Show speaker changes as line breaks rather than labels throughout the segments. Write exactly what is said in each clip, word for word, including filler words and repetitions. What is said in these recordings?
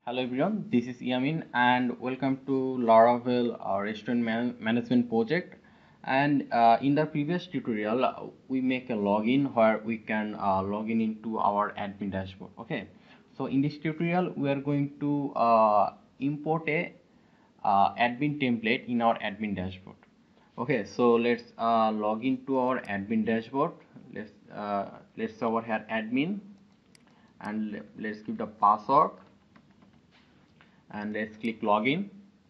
Hello everyone, this is Yamin and welcome to Laravel uh, Restaurant Man Management Project. And uh, in the previous tutorial, uh, we make a login where we can uh, log in into our admin dashboard. Okay, so in this tutorial, we are going to uh, import a uh, admin template in our admin dashboard. Okay, so let's uh, log into our admin dashboard. Let's uh, let's over here admin and le- let's give the password and let's click login.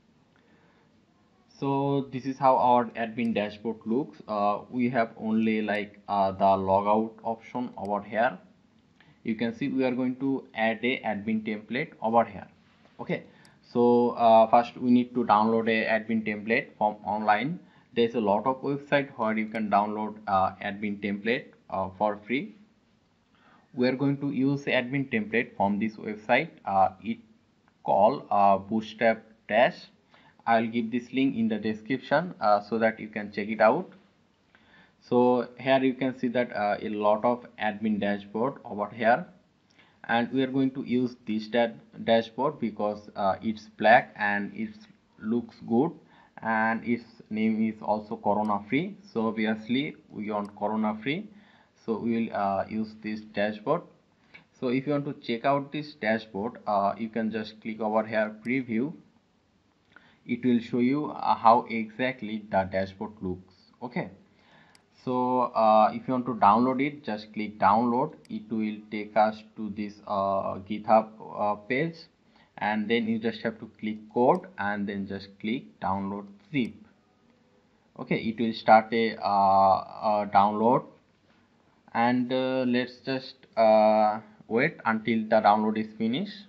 So this is how our admin dashboard looks. Uh, we have only like uh, the logout option over here. You can see we are going to add a admin template over here. Okay, so uh, first we need to download a admin template from online. There's a lot of website where you can download uh, admin template uh, for free. We are going to use the admin template from this website. Uh, it called uh, bootstrap dash. I'll give this link in the description uh, so that you can check it out. So here you can see that uh, a lot of admin dashboard over here, and we are going to use this dashboard because uh, it's black and it looks good, and its name is also corona free. So obviously we want corona free, so we will uh, use this dashboard. So if you want to check out this dashboard, uh, you can just click over here preview. It will show you uh, how exactly the dashboard looks. Okay, so uh, if you want to download it, just click download. It will take us to this uh, GitHub uh, page, and then you just have to click code and then just click download zip. Okay, it will start a, uh, a download, and uh, let's just uh, wait until the download is finished.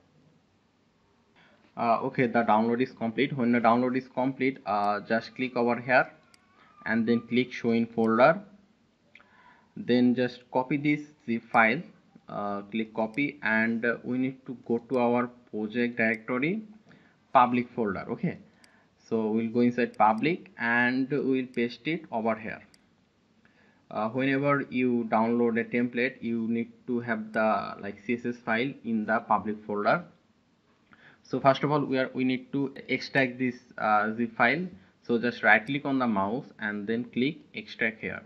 Uh, okay, the download is complete. When the download is complete, uh, just click over here and then click show in folder. Then just copy this zip file, uh, click copy, and uh, we need to go to our project directory public folder. Okay, so we'll go inside public and we'll paste it over here. Uh, whenever you download a template, you need to have the like C S S file in the public folder. So first of all, we are we need to extract this uh, zip file. So just right click on the mouse and then click extract here.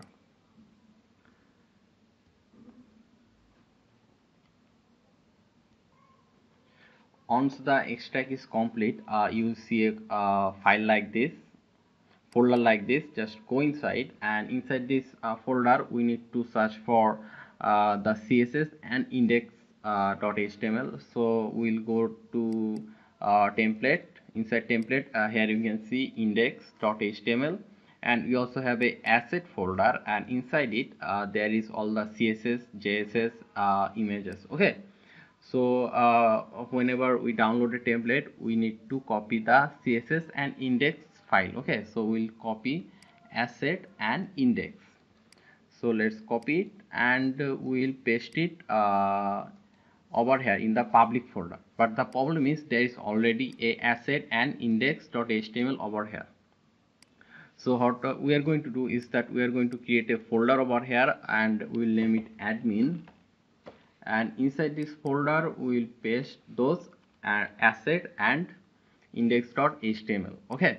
Once the extract is complete, uh, you will see a uh, file like this, folder like this. Just go inside, and inside this uh, folder we need to search for uh, the C S S and index.html. Uh, so we'll go to uh, template. Inside template, uh, here you can see index.html, and we also have a asset folder, and inside it uh, there is all the C S S, J S S uh, images. Okay, so uh, whenever we download a template, we need to copy the C S S and index file. Okay, so we'll copy asset and index. So let's copy it, and uh, we'll paste it uh, over here in the public folder. But the problem is there is already a asset and index.html over here. So what we are going to do is that we are going to create a folder over here, and we'll name it admin, and inside this folder we will paste those uh, asset and index.html. Okay,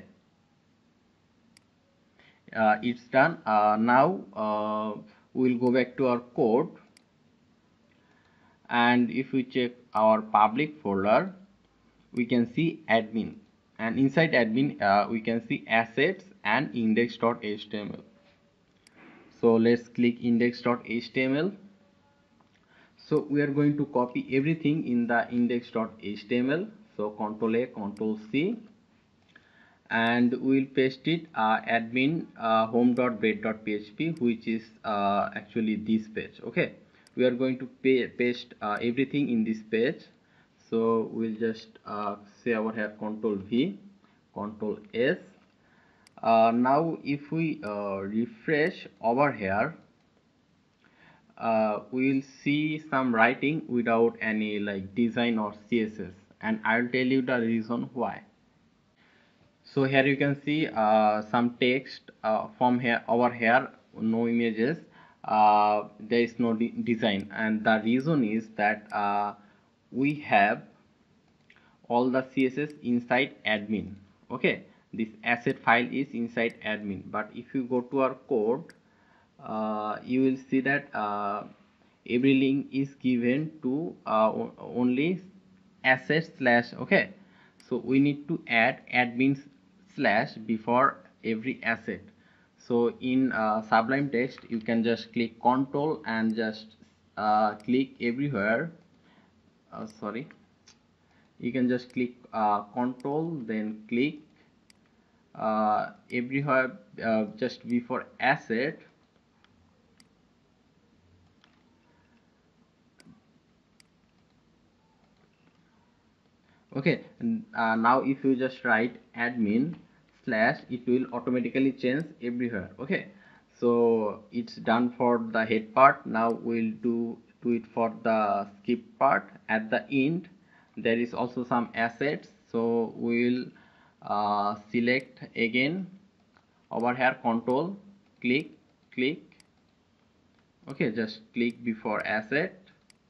uh, it's done. Uh, now uh, we will go back to our code, and if we check our public folder, we can see admin, and inside admin uh, we can see assets and index.html. So let's click index.html. So we are going to copy everything in the index.html. So control A, control C, and we'll paste it uh, admin uh, home.bread.php, which is uh, actually this page. Okay, we are going to pay, paste uh, everything in this page. So we'll just uh, say over here control V, control S. Uh, now if we uh, refresh over here, uh, we will see some writing without any like design or C S S, and I'll tell you the reason why. So here you can see uh, some text uh, from here over here, no images, uh, there is no de design, and the reason is that uh, we have all the C S S inside admin. Okay, this asset file is inside admin, but if you go to our code, uh, you will see that uh, every link is given to uh, only asset slash. Okay, so we need to add admin slash before every asset. So in uh, Sublime Text, you can just click control and just uh, click everywhere. Uh, sorry, you can just click uh, control, then click uh, everywhere uh, just before asset. Okay, and uh, now if you just write admin slash, it will automatically change everywhere. Okay, so it's done for the head part. Now we'll do do it for the skip part. At the end there is also some assets, so we'll uh, select again over here, control, click, click. Okay, just click before asset,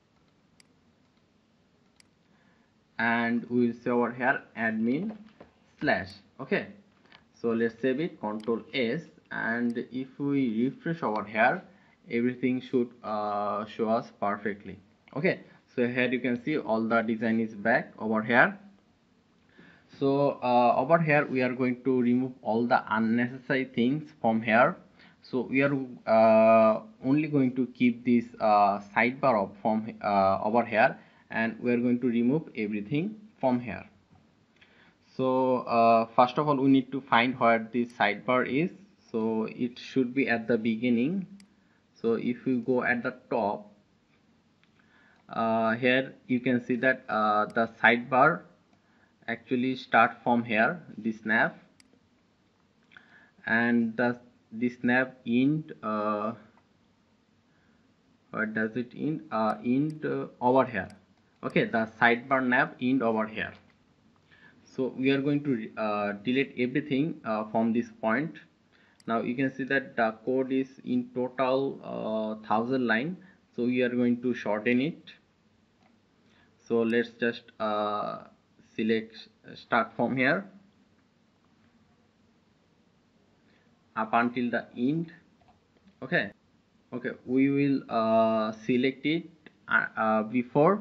and we will say over here admin slash. Okay, so let's save it, control S, and if we refresh over here, everything should uh, show us perfectly. Okay, so here you can see all the design is back over here. So uh, over here we are going to remove all the unnecessary things from here. So we are uh, only going to keep this uh, sidebar up from uh, over here, and we are going to remove everything from here. So uh, first of all, we need to find where this sidebar is. So it should be at the beginning. So if you go at the top, uh, here you can see that uh, the sidebar actually start from here, this nav, and the this nav end uh, where does it end uh, end uh, over here. Okay, the sidebar nav end over here. So we are going to uh, delete everything uh, from this point. Now you can see that the code is in total uh, thousand line, so we are going to shorten it. So let's just uh, select start from here up until the end. Okay, okay, we will uh, select it uh, uh, before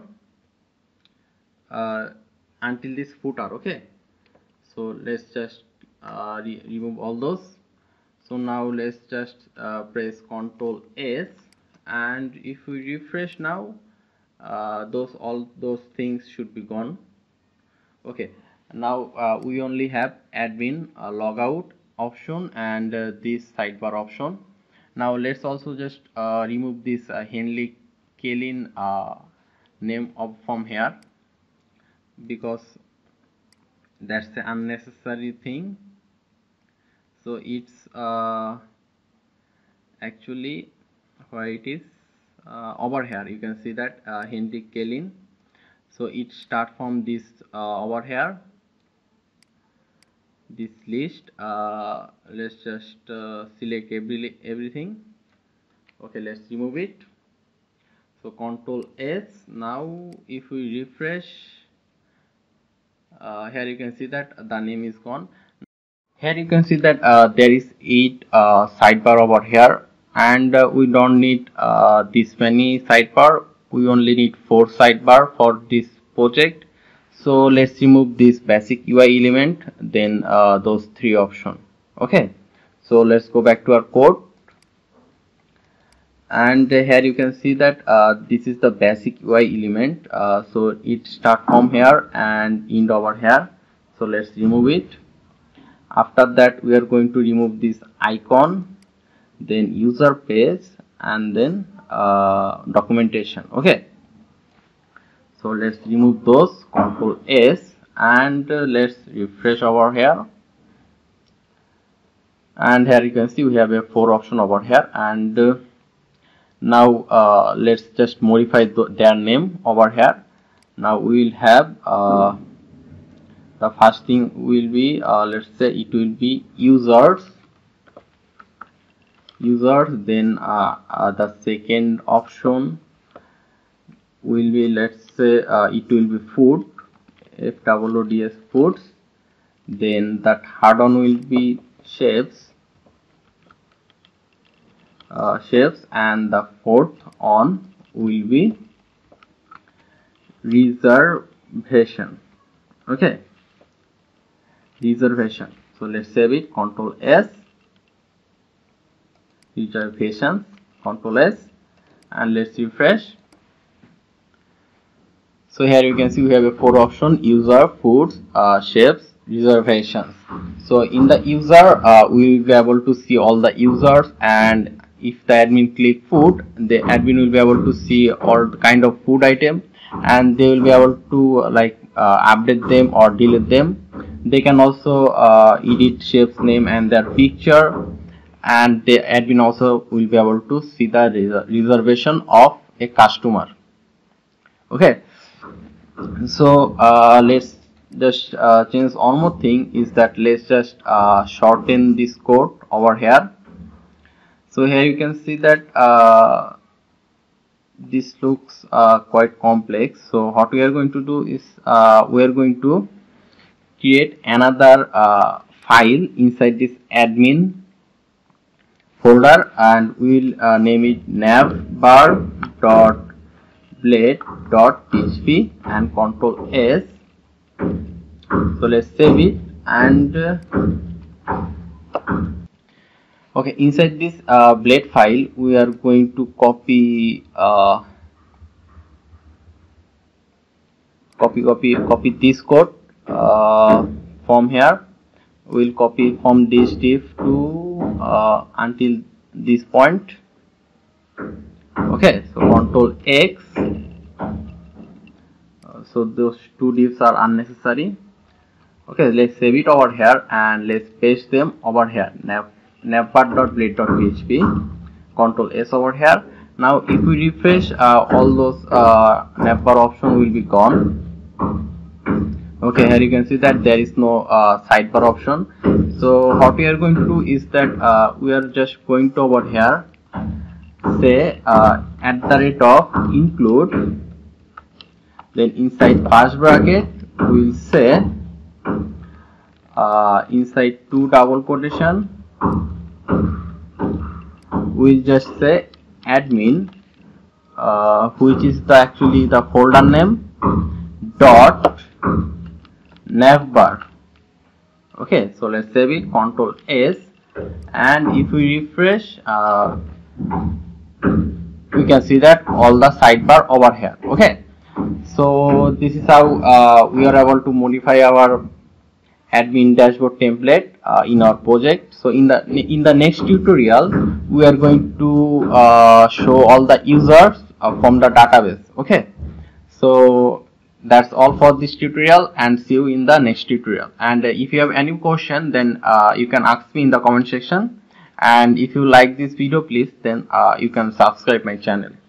uh, until this footer. Okay, so let's just uh, re remove all those. So now let's just uh, press control S, and if we refresh now, uh, those all those things should be gone. Okay, now uh, we only have admin uh, logout option and uh, this sidebar option. Now let's also just uh, remove this uh, Henley Kalin uh, name of from here, because that's the unnecessary thing. So it's uh, actually where it is uh, over here. You can see that uh, Henry Kalin. So it start from this uh, over here, this list. Uh, let's just uh, select every everything. Okay, let's remove it. So control S. Now if we refresh, uh, here you can see that the name is gone. Here you can see that uh, there is eight uh, sidebar over here, and uh, we don't need uh, this many sidebar. We only need four sidebar for this project. So let's remove this basic U I element, then uh, those three options. Okay, so let's go back to our code, and uh, here you can see that uh, this is the basic U I element. Uh, so it start from here and end over here. So let's remove it. After that we are going to remove this icon, then user page, and then uh, documentation. Okay, so let's remove those, control S, and uh, let's refresh over here, and here you can see we have a four option over here. And uh, now uh, let's just modify th their name over here. Now we will have uh, the first thing will be uh, let's say it will be users users then uh, uh, the second option will be, let's say uh, it will be food, F O O D S foods. Then that third one will be chefs, uh, chefs, and the fourth one will be reservation. Okay, reservation. So let's save it. Control S. Reservations. Control S, and let's refresh. So here you can see we have a four option: user, foods, uh, chefs, reservations. So in the user, uh, we will be able to see all the users, and if the admin click food, the admin will be able to see all the kind of food item, and they will be able to uh, like uh, update them or delete them. They can also uh, edit chef's name and their picture, and the admin also will be able to see the res reservation of a customer. Okay, so uh, let's just uh, change one more thing, is that let's just uh, shorten this code over here. So here you can see that uh, this looks uh, quite complex. So what we are going to do is uh, we are going to create another uh, file inside this admin folder, and we will uh, name it navbar dot blade dot P H P and control S. So let's save it, and uh, okay, inside this uh, blade file we are going to copy uh, copy copy copy this code uh, from here. We'll copy from this div to uh, until this point. Okay, so control X. Uh, so those two divs are unnecessary. Okay, let's save it over here, and let's paste them over here. Nav navbar dot blade dot P H P. Control S over here. Now if we refresh, uh, all those uh, navbar option will be gone. Okay, here you can see that there is no uh, sidebar option. So what we are going to do is that uh, we are just going to over here say uh, at the rate of include, then inside first bracket we will say uh, inside two double quotation we'll just say admin, uh, which is the actually the folder name, dot navbar. Okay, so let's save it. Control S, and if we refresh, uh, we can see that all the sidebar over here. Okay, so this is how uh, we are able to modify our admin dashboard template uh, in our project. So in the in the next tutorial we are going to uh, show all the users uh, from the database. Okay, so that's all for this tutorial, and see you in the next tutorial. And uh, if you have any question, then uh, you can ask me in the comment section, and if you like this video, please then uh, you can subscribe my channel.